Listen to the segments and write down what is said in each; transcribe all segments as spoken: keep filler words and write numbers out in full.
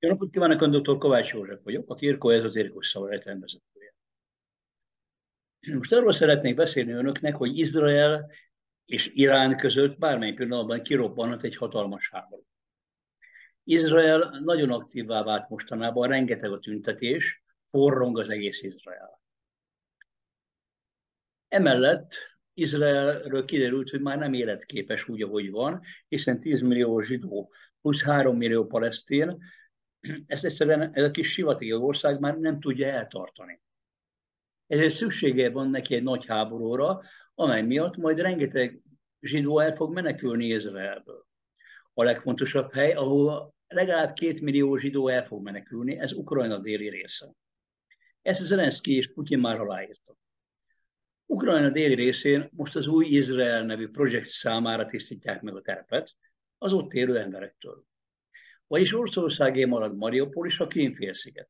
Jó napot kívánok, a doktor Kovács József vagyok, a Kirko, ez az Irkus Szavaretlen vezetője. Most arról szeretnék beszélni önöknek, hogy Izrael és Irán között bármely pillanatban kirobbanhat egy hatalmas háború. Izrael nagyon aktívvá vált mostanában, rengeteg a tüntetés, forrong az egész Izrael. Emellett Izraelről kiderült, hogy már nem életképes úgy, ahogy van, hiszen tíz millió zsidó plusz három millió palesztin, ezt egyszerűen ez a kis sivatagi ország már nem tudja eltartani. Ezért szüksége van neki egy nagy háborúra, amely miatt majd rengeteg zsidó el fog menekülni Izraelből. A legfontosabb hely, ahol legalább két millió zsidó el fog menekülni, ez Ukrajna déli része. Ezt Zelenszky és Putyin már aláírta. Ukrajna déli részén most az új Izrael nevű projekt számára tisztítják meg a terepet az ott élő emberektől. Vagyis Oroszországé marad Mariupol és a Krím-félsziget.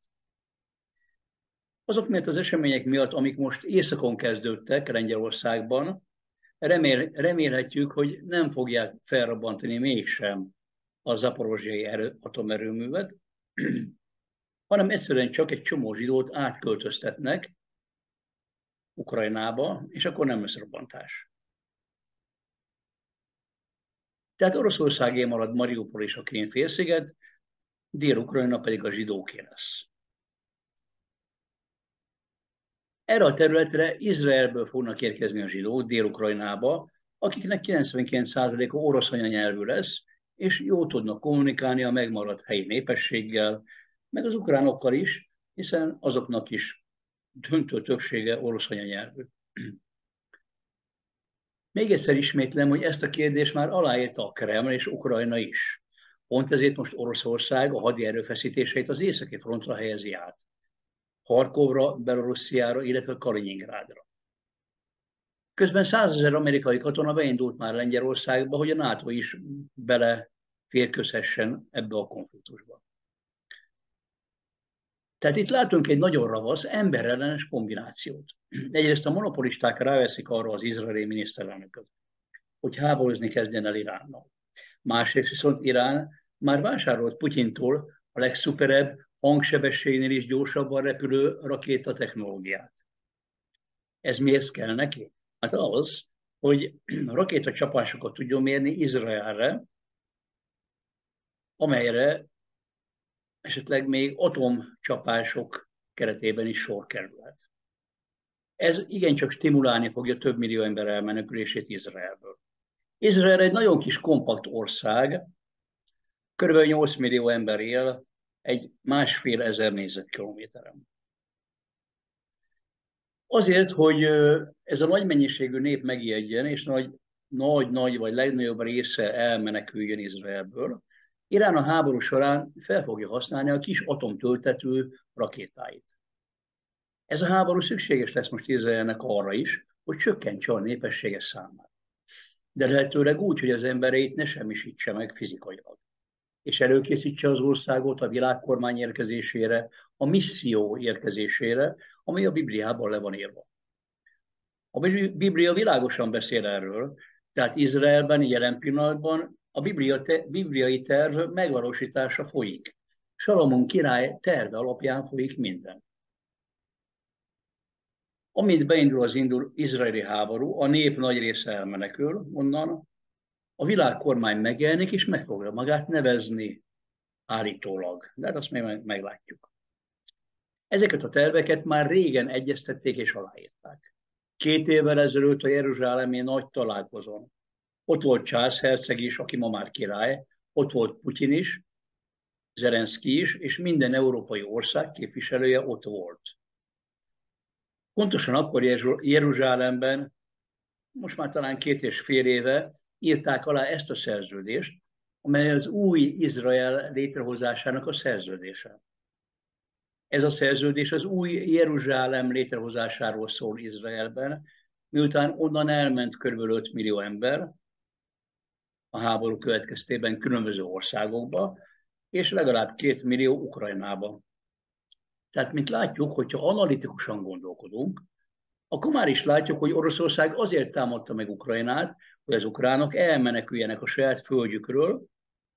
Azok miatt az események miatt, amik most északon kezdődtek Lengyelországban, remél, remélhetjük, hogy nem fogják felrobbantani mégsem a zaporozsiai erő, atomerőművet, hanem egyszerűen csak egy csomó zsidót átköltöztetnek Ukrajnába, és akkor nem lesz robbantás. Tehát Oroszországé marad Mariupol és a Krím-félsziget, Dél-Ukrajna pedig a zsidóké lesz. Erre a területre Izraelből fognak érkezni a zsidók Dél-Ukrajnába, akiknek kilencvenkilenc százaléka orosz anyanyelvű lesz, és jól tudnak kommunikálni a megmaradt helyi népességgel, meg az ukránokkal is, hiszen azoknak is döntő többsége orosz anyanyelvű. Még egyszer ismétlem, hogy ezt a kérdést már aláírta a Kreml és Ukrajna is. Pont ezért most Oroszország a hadi erőfeszítéseit az északi frontra helyezi át. Harkovra, Belorussziára, illetve Kaliningrádra. Közben százezer amerikai katona beindult már Lengyelországba, hogy a NATO is beleférkőzhessen ebbe a konfliktusba. Tehát itt látunk egy nagyon ravasz, emberellenes kombinációt. Egyrészt a monopolisták ráveszik arra az izraeli miniszterelnököt, hogy háborúzni kezdjen el Iránnal. Másrészt viszont Irán már vásárolt Putyintól a legszuperebb, hangsebességnél is gyorsabban repülő rakéta technológiát. Ez mihez kell neki? Hát az, hogy rakétacsapásokat tudjon mérni Izraelre, amelyre esetleg még atomcsapások keretében is sor kerülhet. Ez igencsak stimulálni fogja több millió ember elmenekülését Izraelből. Izrael egy nagyon kis kompakt ország, kb. nyolc millió ember él egy másfél ezer négyzetkilométeren. Azért, hogy ez a nagy mennyiségű nép megijedjen, és nagy-nagy vagy legnagyobb része elmeneküljön Izraelből, Irán a háború során fel fogja használni a kis atomtöltető rakétáit. Ez a háború szükséges lesz most Izraelnek arra is, hogy csökkentse a népessége számát. De lehetőleg úgy, hogy az embereit ne semmisítse meg fizikailag, és előkészítse az országot a világkormány érkezésére, a misszió érkezésére, ami a Bibliában le van írva. A Biblia világosan beszél erről, tehát Izraelben jelen pillanatban a Biblia te, bibliai terv megvalósítása folyik. Salamon király terve alapján folyik minden. Amint beindul az indul izraeli háború, a nép nagy része elmenekül onnan, a világkormány megjelenik, és meg fogja magát nevezni állítólag. De hát azt még meglátjuk. Ezeket a terveket már régen egyeztették és aláírták. Két évvel ezelőtt a jeruzsálemi nagy találkozón. Ott volt Charles herceg is, aki ma már király, ott volt Putyin is, Zelenszky is, és minden európai ország képviselője ott volt. Pontosan akkor Jeruzsálemben, most már talán két és fél éve írták alá ezt a szerződést, amely az új Izrael létrehozásának a szerződése. Ez a szerződés az új Jeruzsálem létrehozásáról szól Izraelben, miután onnan elment kb. öt millió ember a háború következtében különböző országokba, és legalább két millió Ukrajnába. Tehát, mint látjuk, hogyha analitikusan gondolkodunk, akkor már is látjuk, hogy Oroszország azért támadta meg Ukrajnát, hogy az ukránok elmeneküljenek a saját földjükről,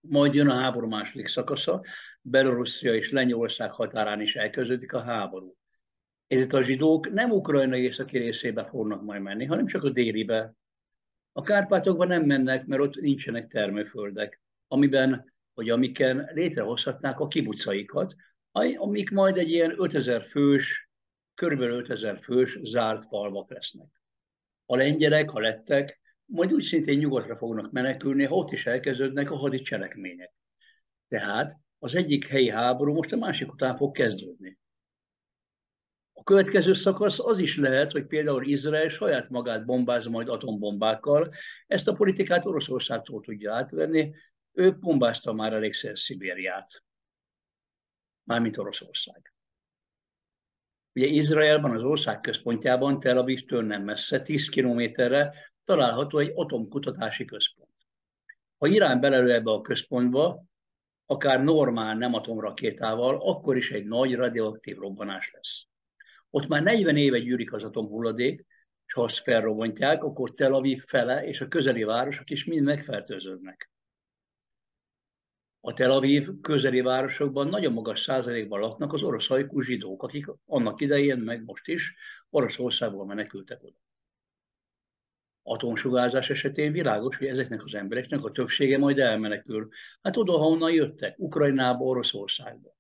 Majd jön a háború második szakasza, Belorusszia és Lengyelország határán is elkezdődik a háború. Ezért a zsidók nem Ukrajna északi részébe fognak majd menni, hanem csak a délibe. A Kárpátokban nem mennek, mert ott nincsenek termőföldek, amiben, vagy amiken létrehozhatnák a kibucaikat, amik majd egy ilyen ötezer fős, körülbelül ötezer fős zárt falvak lesznek. A lengyelek, a lettek majd úgy szintén nyugatra fognak menekülni, ha ott is elkezdődnek a hadi cselekmények. Tehát az egyik helyi háború most a másik után fog kezdődni. A következő szakasz az is lehet, hogy például Izrael saját magát bombáz majd atombombákkal. Ezt a politikát Oroszországtól tudja átvenni. Ő bombázta már elégszer Szibériát. Mármint Oroszország. Ugye Izraelben, az ország központjában, Tel Avivtől nem messze, tíz kilométerre található egy atomkutatási központ. Ha Irán belelő ebbe a központba, akár normál nem atomrakétával, akkor is egy nagy radioaktív robbanás lesz. Ott már negyven éve gyűrik az atomhulladék, és ha azt felrobbantják, akkor Tel Aviv fele és a közeli városok is mind megfertőződnek. A Tel Aviv közeli városokban nagyon magas százalékban laknak az orosz hajkú zsidók, akik annak idején, meg most is Oroszországból menekültek oda. Atomsugárzás esetén világos, hogy ezeknek az embereknek a többsége majd elmenekül. Hát oda, honnan jöttek, Ukrajnába, Oroszországba.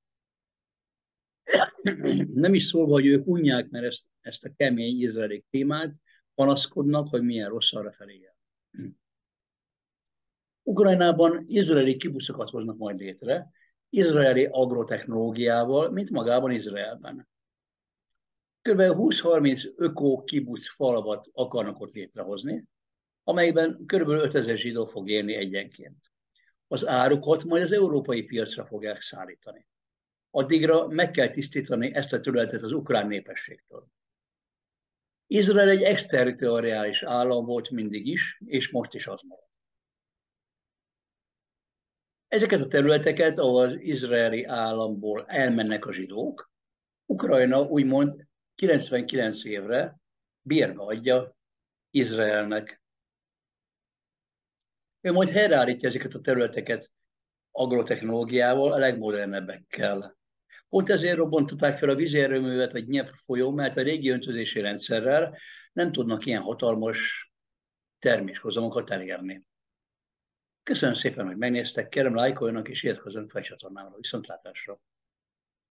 Nem is szólva, hogy ők unják, mert ezt, ezt a kemény izraeli témát panaszkodnak, hogy milyen rossz arra felé jel. Ukrajnában izraeli kibuszokat hoznak majd létre, izraeli agrotechnológiával, mint magában Izraelben. Kb. húsz-harminc öko kibuc falvat akarnak ott létrehozni, amelyben kb. ötezer zsidó fog élni egyenként. Az árukat majd az európai piacra fogják szállítani. Addigra meg kell tisztítani ezt a területet az ukrán népességtől. Izrael egy exterritoriális állam volt mindig is, és most is az marad. Ezeket a területeket, ahol az izraeli államból elmennek a zsidók, Ukrajna úgymond kilencvenkilenc évre bérbe adja Izraelnek. Ő majd helyreállítja ezeket a területeket agrotechnológiával, a legmodernebbekkel. Pont ezért robbantották fel a vízierőművet a Dnyepr folyón, mert a régi öntözési rendszerrel nem tudnak ilyen hatalmas terméshozamokat elérni. Köszönöm szépen, hogy megnéztek, kérem lájkoljanak és iratkozzanak fel a csatornámra. Viszontlátásra!